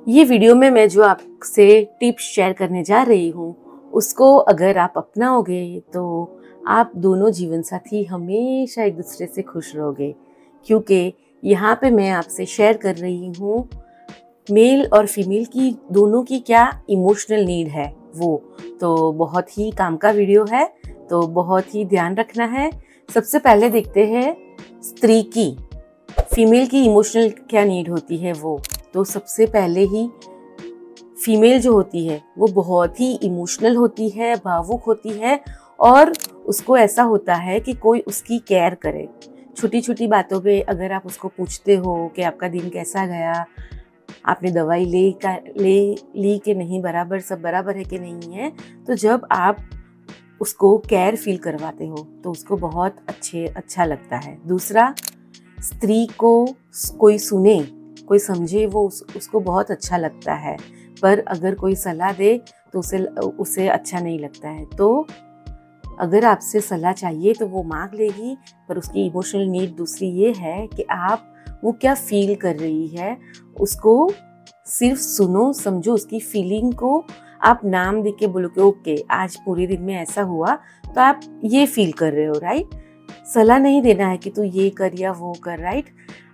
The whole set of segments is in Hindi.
ये वीडियो में मैं जो आपसे टिप्स शेयर करने जा रही हूँ उसको अगर आप अपनाओगे तो आप दोनों जीवन साथी हमेशा एक दूसरे से खुश रहोगे, क्योंकि यहाँ पे मैं आपसे शेयर कर रही हूँ मेल और फीमेल की दोनों की क्या इमोशनल नीड है। वो तो बहुत ही काम का वीडियो है, तो बहुत ही ध्यान रखना है। सबसे पहले देखते हैं स्त्री की, फीमेल की इमोशनल क्या नीड होती है। वो तो सबसे पहले ही फीमेल जो होती है वो बहुत ही इमोशनल होती है, भावुक होती है, और उसको ऐसा होता है कि कोई उसकी केयर करे। छोटी छोटी बातों पे अगर आप उसको पूछते हो कि आपका दिन कैसा गया, आपने दवाई ली कि नहीं, बराबर सब बराबर है कि नहीं है, तो जब आप उसको केयर फील करवाते हो तो उसको बहुत अच्छा लगता है। दूसरा, स्त्री को कोई सुने, कोई समझे, वो उसको बहुत अच्छा लगता है। पर अगर कोई सलाह दे तो उसे अच्छा नहीं लगता है। तो अगर आपसे सलाह चाहिए तो वो मांग लेगी, पर उसकी इमोशनल नीड दूसरी ये है कि आप वो क्या फील कर रही है उसको सिर्फ सुनो, समझो उसकी फीलिंग को। आप नाम दे के बोलो कि ओके आज पूरे दिन में ऐसा हुआ तो आप ये फील कर रहे हो, राइट। सलाह नहीं देना है कि तू ये कर या वो कर, राइट।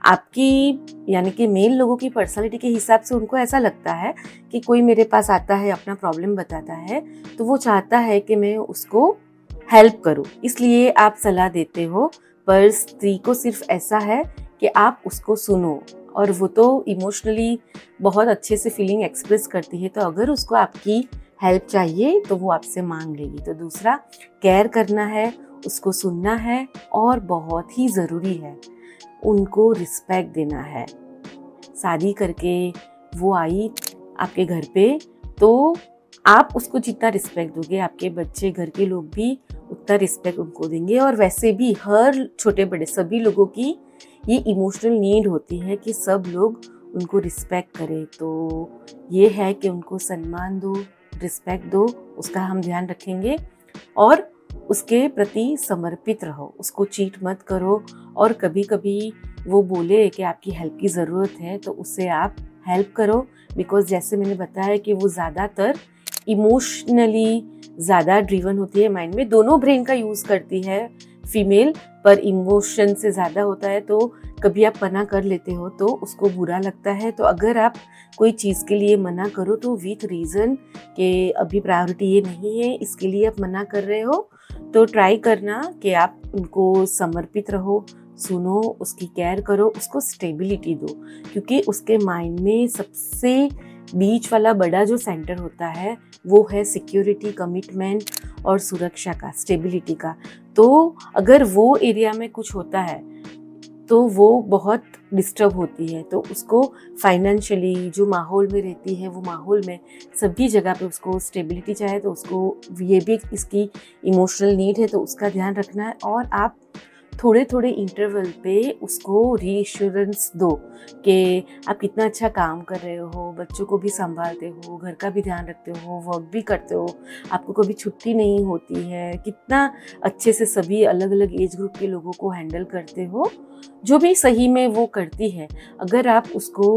आपकी यानी कि मेल लोगों की पर्सनालिटी के हिसाब से उनको ऐसा लगता है कि कोई मेरे पास आता है, अपना प्रॉब्लम बताता है, तो वो चाहता है कि मैं उसको हेल्प करूं, इसलिए आप सलाह देते हो। पर स्त्री को सिर्फ ऐसा है कि आप उसको सुनो, और वो तो इमोशनली बहुत अच्छे से फीलिंग एक्सप्रेस करती है, तो अगर उसको आपकी हेल्प चाहिए तो वो आपसे मांग लेगी। तो दूसरा, केयर करना है, उसको सुनना है, और बहुत ही ज़रूरी है उनको रिस्पेक्ट देना है। शादी करके वो आई आपके घर पे, तो आप उसको जितना रिस्पेक्ट दोगे आपके बच्चे, घर के लोग भी उतना रिस्पेक्ट उनको देंगे। और वैसे भी हर छोटे बड़े सभी लोगों की ये इमोशनल नीड होती है कि सब लोग उनको रिस्पेक्ट करें। तो ये है कि उनको सम्मान दो, रिस्पेक्ट दो, उसका हम ध्यान रखेंगे, और उसके प्रति समर्पित रहो, उसको चीट मत करो। और कभी कभी वो बोले कि आपकी हेल्प की ज़रूरत है तो उससे आप हेल्प करो, बिकॉज जैसे मैंने बताया कि वो ज़्यादातर इमोशनली ज़्यादा ड्रिवन होती है, माइंड में दोनों ब्रेन का यूज़ करती है फीमेल, पर इमोशन से ज़्यादा होता है। तो कभी आप मना कर लेते हो तो उसको बुरा लगता है। तो अगर आप कोई चीज़ के लिए मना करो तो विथ रीज़न कि अभी प्रायोरिटी ये नहीं है, इसके लिए आप मना कर रहे हो, तो ट्राई करना कि आप उनको समर्पित रहो, सुनो, उसकी केयर करो, उसको स्टेबिलिटी दो, क्योंकि उसके माइंड में सबसे बीच वाला बड़ा जो सेंटर होता है वो है सिक्योरिटी, कमिटमेंट और सुरक्षा का, स्टेबिलिटी का। तो अगर वो एरिया में कुछ होता है तो वो बहुत डिस्टर्ब होती है। तो उसको फाइनेंशियली जो माहौल में रहती है, वो माहौल में सभी जगह पे उसको स्टेबिलिटी चाहिए, तो उसको ये भी इसकी इमोशनल नीड है, तो उसका ध्यान रखना है। और आप थोड़े थोड़े इंटरवल पे उसको रीएश्योरेंस दो कि आप कितना अच्छा काम कर रहे हो, बच्चों को भी संभालते हो, घर का भी ध्यान रखते हो, वर्क भी करते हो, आपको कभी छुट्टी नहीं होती है, कितना अच्छे से सभी अलग अलग एज ग्रुप के लोगों को हैंडल करते हो, जो भी सही में वो करती है। अगर आप उसको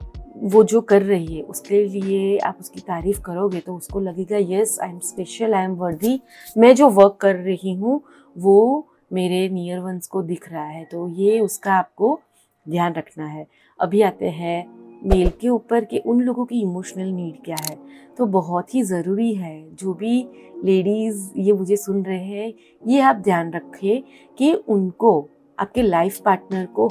वो जो कर रही है उसके लिए आप उसकी तारीफ करोगे तो उसको लगेगा yes I am special, I am worthy, मैं जो वर्क कर रही हूँ वो मेरे नियर वंस को दिख रहा है। तो ये उसका आपको ध्यान रखना है। अभी आते हैं मेल के ऊपर कि उन लोगों की इमोशनल नीड क्या है। तो बहुत ही ज़रूरी है, जो भी लेडीज़ ये मुझे सुन रहे हैं, ये आप ध्यान रखें कि उनको, आपके लाइफ पार्टनर को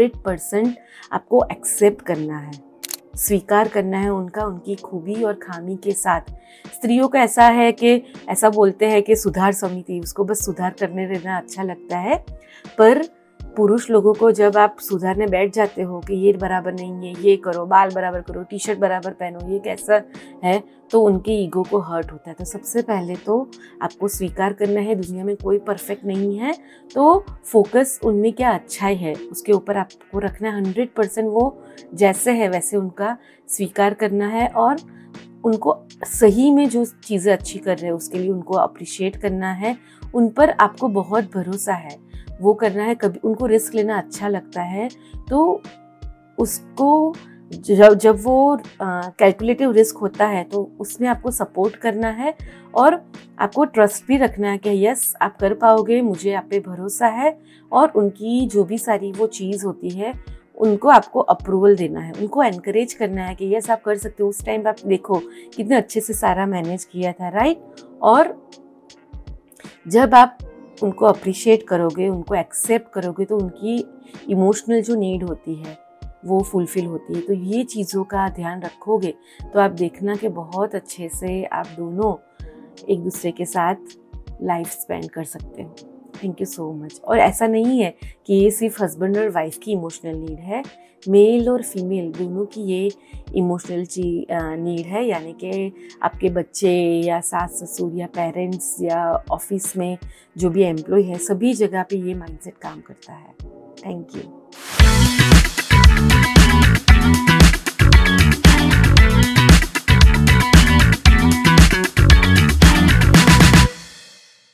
100% आपको एक्सेप्ट करना है, स्वीकार करना है उनका, उनकी खूबी और खामी के साथ। स्त्रियों का ऐसा है कि ऐसा बोलते हैं कि सुधार समिति, उसको बस सुधार करने रहना अच्छा लगता है। पर पुरुष लोगों को जब आप सुधारने बैठ जाते हो कि ये बराबर नहीं है, ये करो, बाल बराबर करो, टी शर्ट बराबर पहनो, ये कैसा है, तो उनके ईगो को हर्ट होता है। तो सबसे पहले तो आपको स्वीकार करना है दुनिया में कोई परफेक्ट नहीं है, तो फोकस उनमें क्या अच्छाई है उसके ऊपर आपको रखना है। 100% वो जैसे है वैसे उनका स्वीकार करना है, और उनको सही में जो चीज़ें अच्छी कर रहे हैं उसके लिए उनको अप्रिशिएट करना है। उन पर आपको बहुत भरोसा है, वो करना है। कभी उनको रिस्क लेना अच्छा लगता है तो उसको जब जब वो कैलकुलेटिव रिस्क होता है तो उसमें आपको सपोर्ट करना है और आपको ट्रस्ट भी रखना है कि यस आप कर पाओगे, मुझे आप पे भरोसा है। और उनकी जो भी सारी वो चीज़ होती है उनको आपको अप्रूवल देना है, उनको एनकरेज करना है कि यस आप कर सकते हो। उस टाइम आप देखो कितने अच्छे से सारा मैनेज किया था, राइट। और जब आप उनको अप्रिशिएट करोगे, उनको एक्सेप्ट करोगे तो उनकी इमोशनल जो नीड होती है वो फुलफिल होती है। तो ये चीज़ों का ध्यान रखोगे तो आप देखना कि बहुत अच्छे से आप दोनों एक दूसरे के साथ लाइफ स्पेंड कर सकते हो। Thank you so much. और ऐसा नहीं है कि ये सिर्फ हस्बैंड और वाइफ की इमोशनल नीड है, मेल और फीमेल दोनों की ये इमोशनल नीड है। यानी कि आपके बच्चे या सास ससुर या पेरेंट्स या ऑफिस में जो भी एम्प्लॉय है, सभी जगह पे ये माइंडसेट काम करता है। Thank you.